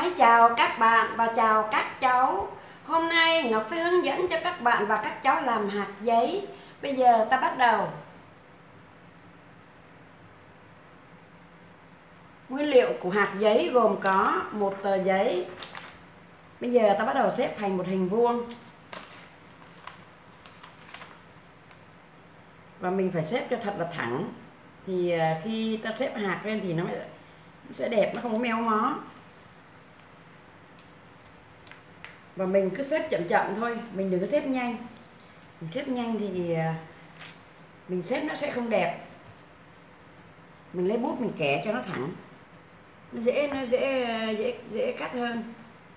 Ái chào các bạn và chào các cháu. Hôm nay Ngọc sẽ hướng dẫn cho các bạn và các cháu làm hạt giấy. Bây giờ ta bắt đầu. Nguyên liệu của hạt giấy gồm có một tờ giấy. Bây giờ ta bắt đầu xếp thành một hình vuông. Và mình phải xếp cho thật là thẳng. Thì khi ta xếp hạt lên thì nó sẽ đẹp, nó không có méo mó. Và mình cứ xếp chậm chậm thôi, mình đừng có xếp nhanh. Mình xếp nhanh thì mình xếp nó sẽ không đẹp. Mình lấy bút mình kẻ cho nó thẳng, nó dễ cắt hơn.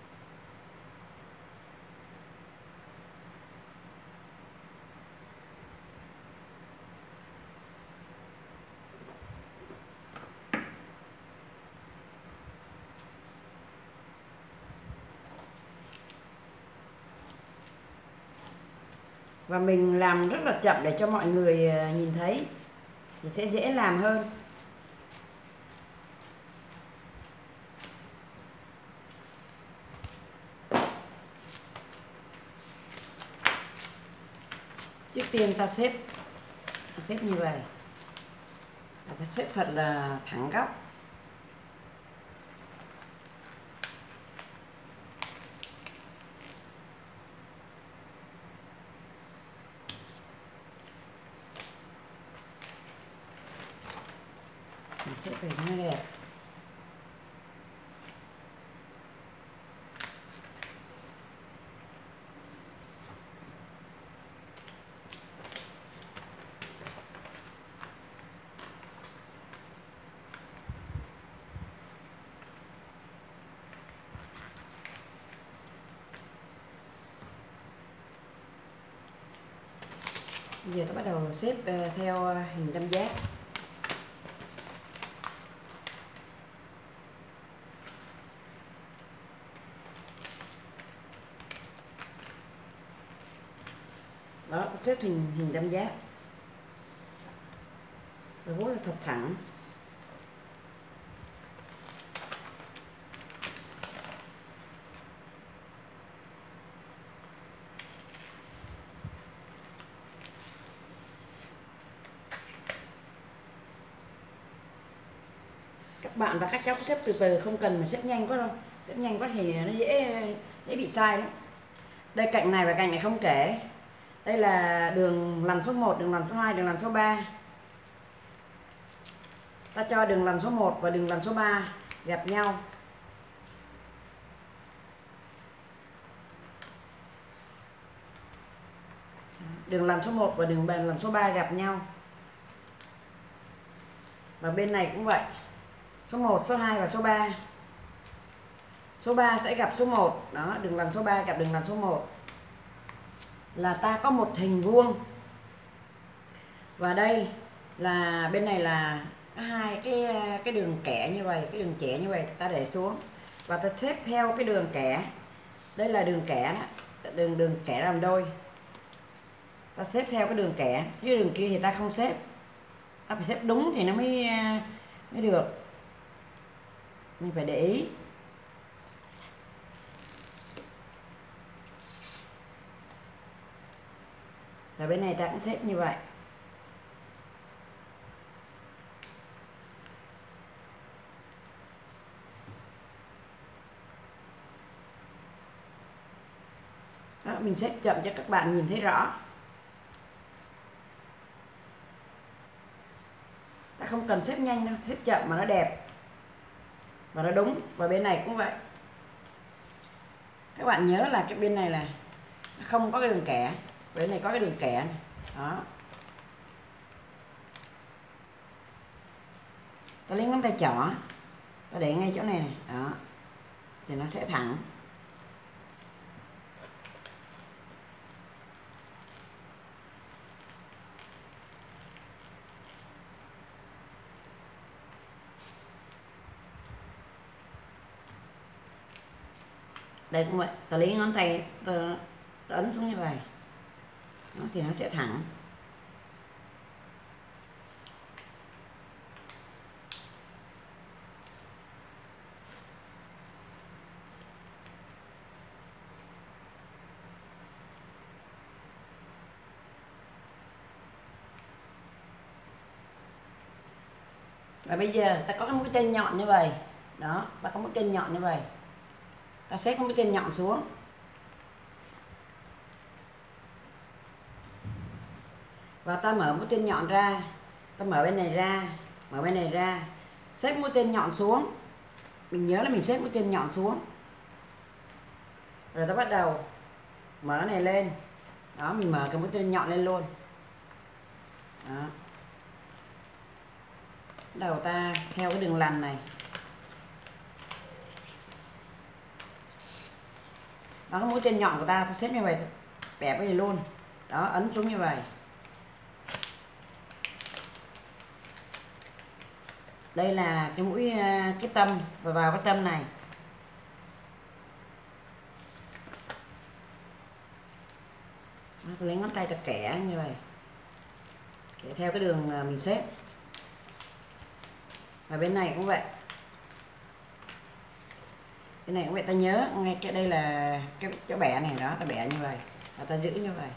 Và mình làm rất là chậm để cho mọi người nhìn thấy thì sẽ dễ làm hơn. Trước tiên ta xếp như vậy, ta xếp thật là thẳng góc. Mình xếp về nó đẹp. Bây giờ ta bắt đầu xếp theo hình tam giác. Đó, xếp hình tam giác. Và vuốt thật thẳng. Các bạn và các cháu xếp từ từ, không cần phải xếp nhanh quá đâu. Xếp nhanh quá thì nó dễ bị sai lắm. Đây cạnh này và cạnh này không kể. Đây là đường lằn số 1, đường lằn số 2, đường lằn số 3. Ta cho đường lằn số 1 và đường lằn số 3 gặp nhau. Đường lằn số 1 và đường lằn số 3 gặp nhau. Và bên này cũng vậy. Số 1, số 2 và số 3. Số 3 sẽ gặp số 1. Đó, đường lằn số 3 gặp đường lằn số 1. Là ta có một hình vuông. Và đây là bên này là hai cái đường kẻ như vậy, cái đường kẻ như vậy ta để xuống và ta xếp theo cái đường kẻ. Đây là đường kẻ đó, đường kẻ làm đôi. Ta xếp theo cái đường kẻ, chứ đường kia thì ta không xếp. Ta phải xếp đúng thì nó mới được. Mình phải để ý. Và bên này ta cũng xếp như vậy. Đó, mình xếp chậm cho các bạn nhìn thấy rõ. Ta không cần xếp nhanh đâu, xếp chậm mà nó đẹp và nó đúng. Và bên này cũng vậy. Các bạn nhớ là cái bên này là không có cái đường kẻ, bên này có cái đường kẻ này. Đó. Ta lấy ngón tay trỏ, ta để ngay chỗ này này. Đó. Thì nó sẽ thẳng. Đây cũng vậy, ta lấy ngón tay ta ấn xuống như vậy. Đó, thì nó sẽ thẳng. Và bây giờ ta có cái mũi tên nhọn như vậy đó, ta có mũi tên nhọn như vậy, ta xếp cái mũi tên nhọn xuống, và ta mở mũi tên nhọn ra, ta mở bên này ra, mở bên này ra, xếp mũi tên nhọn xuống. Mình nhớ là mình xếp mũi tên nhọn xuống, rồi ta bắt đầu mở này lên đó, mình mở cái mũi tên nhọn lên luôn đó. Đầu ta theo cái đường lằn này đó, cái mũi tên nhọn của ta xếp như vậy, bẻ cái này luôn đó, ấn xuống như vậy. Đây là cái mũi cái tâm, và vào cái tâm này tôi lấy ngón tay ta kẻ như vậy, kẻ theo cái đường mình xếp. Và bên này cũng vậy, cái này cũng vậy, ta nhớ ngay cái đây là cái bẻ này đó, ta bẻ như vậy và ta giữ như vậy.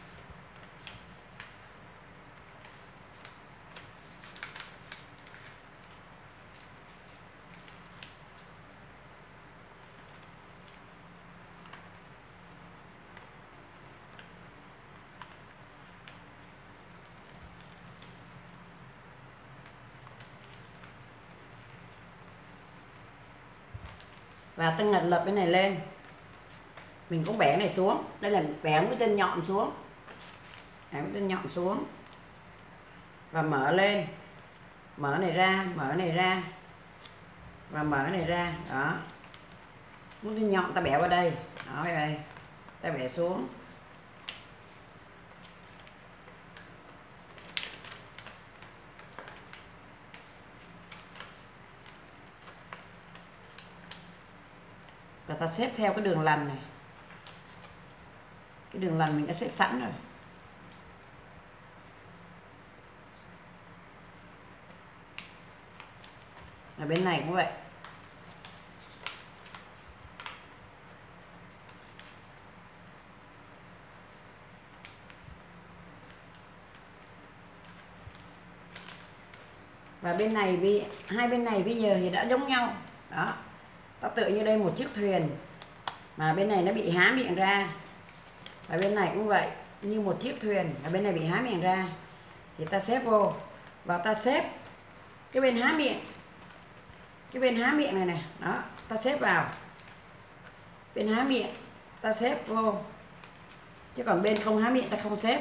Và ta ngật lật bên này lên, mình cũng bẻ này xuống, đây là bẻ mũi tên nhọn xuống, bẻ mũi tên nhọn xuống và mở lên, mở này ra, mở này ra và mở này ra đó. Mũi tên nhọn ta bẻ vào đây đó, đây ta bẻ xuống, và ta xếp theo cái đường lằn này, cái đường lằn mình đã xếp sẵn rồi. Ở bên này cũng vậy, và bên này hai bên này bây giờ thì đã giống nhau đó. Ta tự như đây một chiếc thuyền mà bên này nó bị há miệng ra, và bên này cũng vậy, như một chiếc thuyền và bên này bị há miệng ra, thì ta xếp vô và ta xếp cái bên há miệng, cái bên há miệng này này đó, ta xếp vào bên há miệng, ta xếp vô, chứ còn bên không há miệng ta không xếp.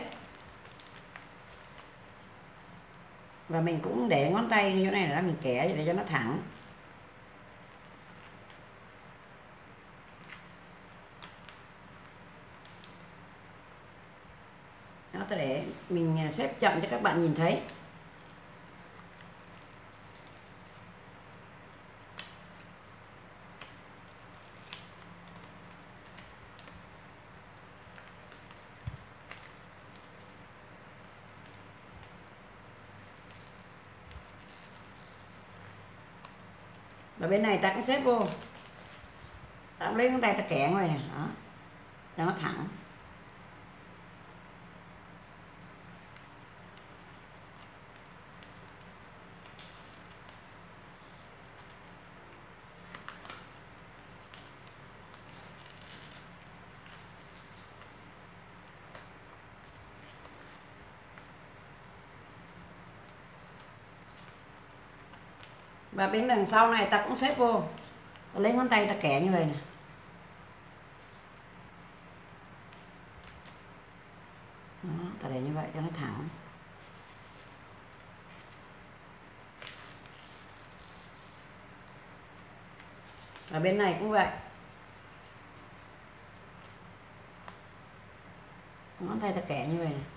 Và mình cũng để ngón tay như thế này là mình kẻ để cho nó thẳng. Đó, ta để mình xếp chậm cho các bạn nhìn thấy. Và bên này ta cũng xếp vô, ta cũng lấy ngón tay ta kẻ ngoài này đó, cho nó thẳng. Và bên đằng sau này ta cũng xếp vô, ta lấy ngón tay ta kẻ như vậy nè. Đó, ta để như vậy cho nó thẳng. Và bên này cũng vậy, ngón tay ta kẻ như vậy nè.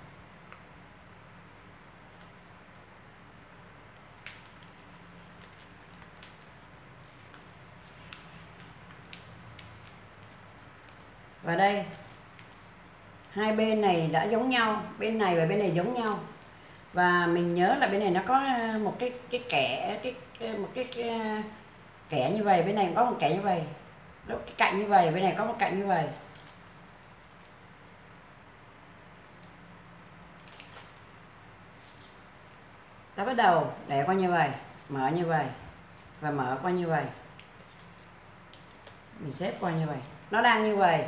Và đây hai bên này đã giống nhau, bên này và bên này giống nhau, và mình nhớ là bên này nó có một cái kẻ một cái kẻ như vậy, bên này có một kẻ như vậy, cái cạnh như vậy, bên này có một cạnh như vậy. Ta bắt đầu để qua như vậy mở như vậy và mở qua như vậy, mình xếp qua như vậy, nó đang như vậy.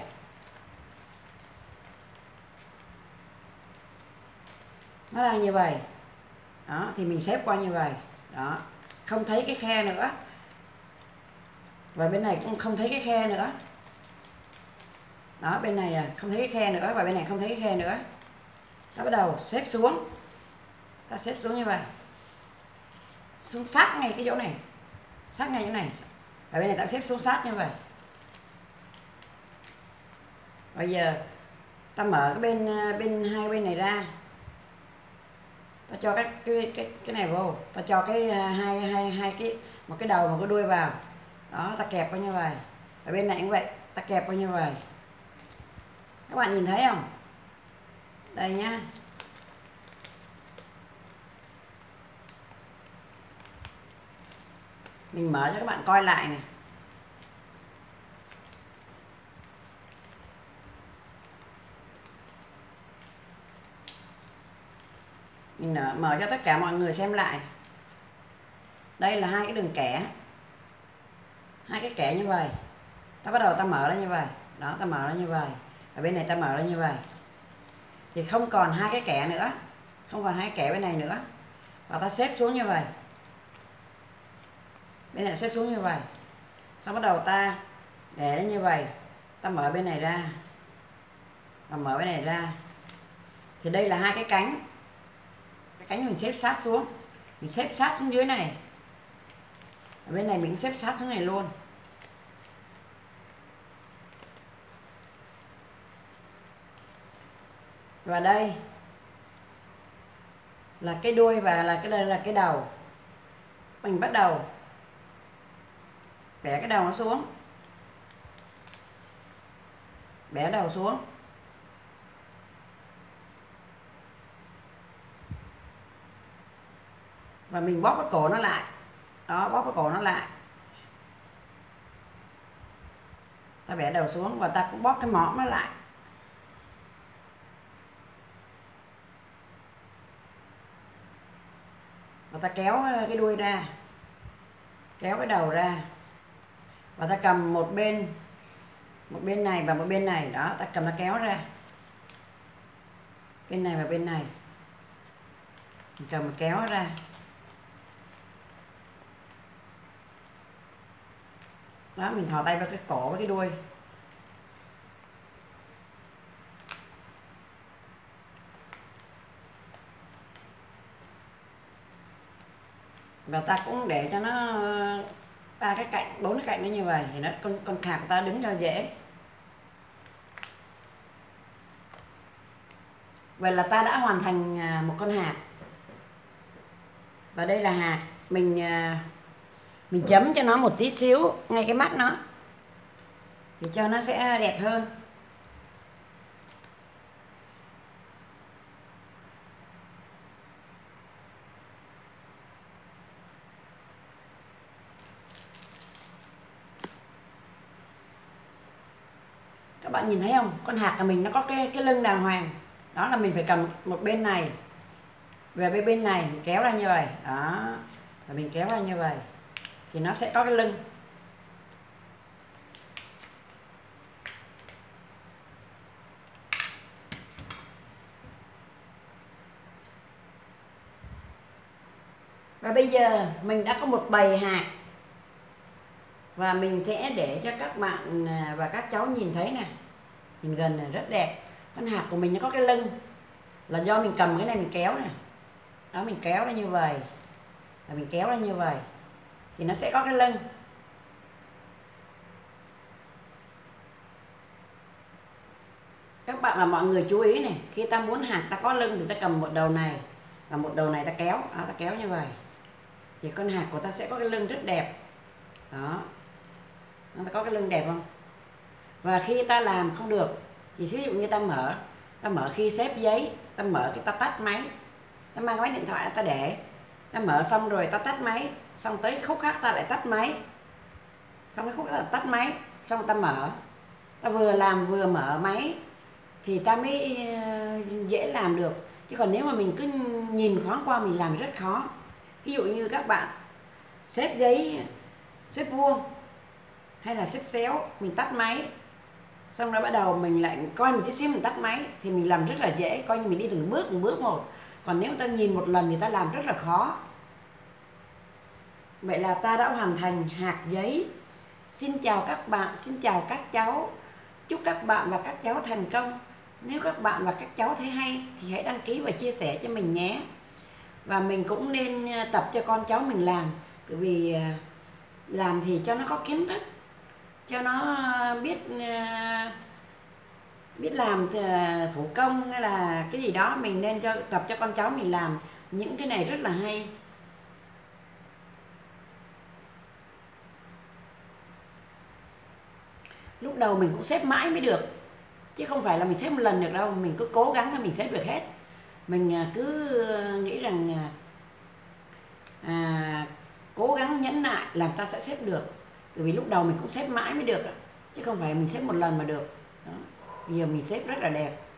Nó đang như vậy đó, thì mình xếp qua như vậy đó, không thấy cái khe nữa, và bên này cũng không thấy cái khe nữa đó, bên này không thấy cái khe nữa và bên này không thấy cái khe nữa. Ta bắt đầu xếp xuống, ta xếp xuống như vậy, xuống sát ngay cái chỗ này, sát ngay chỗ này, và bên này ta xếp xuống sát như vậy. Bây giờ ta mở cái bên hai bên này ra, ta cho cái này vô, ta cho cái hai cái, một cái đầu một cái đuôi vào đó, ta kẹp qua như vậy, ở bên này cũng vậy, ta kẹp qua như vậy. Các bạn nhìn thấy không? Đây nhá, mình mở cho các bạn coi lại này. Mình mở cho tất cả mọi người xem lại. Đây là hai cái đường kẻ, hai cái kẻ như vậy. Ta bắt đầu ta mở ra như vậy đó, ta mở ra như vậy, ở bên này ta mở ra như vậy, thì không còn hai cái kẻ nữa, không còn hai cái kẻ bên này nữa, và ta xếp xuống như vậy, bên này xếp xuống như vậy. Xong bắt đầu ta để nó như vậy, ta mở bên này ra và mở bên này ra, thì đây là hai cái cánh. Cái cánh mình xếp sát xuống, mình xếp sát xuống dưới này, ở bên này mình xếp sát xuống này luôn. Và đây là cái đuôi và đây là cái đầu. Mình bắt đầu bẻ cái đầu nó xuống, bẻ đầu xuống, và mình bóp cái cổ nó lại đó, bóp cái cổ nó lại, ta bẻ đầu xuống và ta cũng bóp cái mõm nó lại. Và ta kéo cái đuôi ra, kéo cái đầu ra, và ta cầm một bên này và một bên này đó, ta cầm nó kéo ra, bên này và bên này mình cầm kéo ra. Đó, mình thò tay vào cái cổ với cái đuôi, và ta cũng để cho nó ba cái cạnh, bốn cái cạnh nó như vậy, thì nó con khạc của ta đứng cho dễ. Vậy là ta đã hoàn thành một con hạt. Và đây là hạt, mình chấm cho nó một tí xíu ngay cái mắt nó, thì cho nó sẽ đẹp hơn. Các bạn nhìn thấy không? Con hạt của mình nó có cái lưng đàng hoàng. Đó là mình phải cầm một bên này về bên này, mình kéo ra như vậy. Đó, và mình kéo ra như vậy thì nó sẽ có cái lưng. Và bây giờ mình đã có một bầy hạt, và mình sẽ để cho các bạn và các cháu nhìn thấy nè, nhìn gần này rất đẹp. Con hạt của mình nó có cái lưng là do mình cầm cái này mình kéo nè, đó, mình kéo ra như vậy và mình kéo ra như vậy thì nó sẽ có cái lưng. Các bạn và mọi người chú ý này, khi ta muốn hạt ta có lưng thì ta cầm một đầu này và một đầu này ta kéo, đó, ta kéo như vậy thì con hạt của ta sẽ có cái lưng rất đẹp. Đó, nó có cái lưng đẹp không? Và khi ta làm không được thì ví dụ như ta mở khi xếp giấy, ta mở cái ta tắt máy, ta mang cái máy điện thoại ta để, ta mở xong rồi ta tắt máy, xong tới khúc khác ta lại tắt máy, xong cái khúc đó là tắt máy, xong ta mở, ta vừa làm vừa mở máy thì ta mới dễ làm được. Chứ còn nếu mà mình cứ nhìn thoáng qua mình làm rất khó. Ví dụ như các bạn xếp giấy, xếp vuông hay là xếp xéo, mình tắt máy. Xong rồi bắt đầu mình lại coi một chút xíu mình tắt máy, thì mình làm rất là dễ, coi như mình đi từng bước một. Còn nếu ta nhìn một lần thì ta làm rất là khó. Vậy là ta đã hoàn thành hạt giấy. Xin chào các bạn, xin chào các cháu. Chúc các bạn và các cháu thành công. Nếu các bạn và các cháu thấy hay thì hãy đăng ký và chia sẻ cho mình nhé. Và mình cũng nên tập cho con cháu mình làm, bởi vì làm thì cho nó có kiến thức, cho nó biết làm thủ công hay là cái gì đó. Mình nên tập cho con cháu mình làm những cái này rất là hay. Lúc đầu mình cũng xếp mãi mới được, chứ không phải là mình xếp một lần được đâu. Mình cứ cố gắng là mình xếp được hết. Mình cứ nghĩ rằng cố gắng nhẫn nại làm ta sẽ xếp được. Bởi vì lúc đầu mình cũng xếp mãi mới được, chứ không phải mình xếp một lần mà được đó. Bây giờ mình xếp rất là đẹp.